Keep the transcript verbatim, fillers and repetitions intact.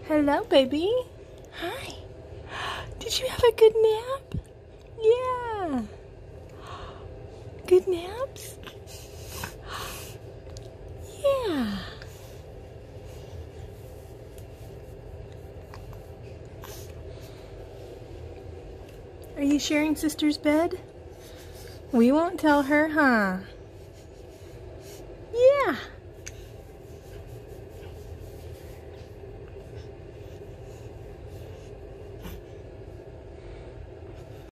Hello, baby. Hi. Did you have a good nap? Yeah. Good naps? Yeah. Are you sharing sister's bed? We won't tell her, huh?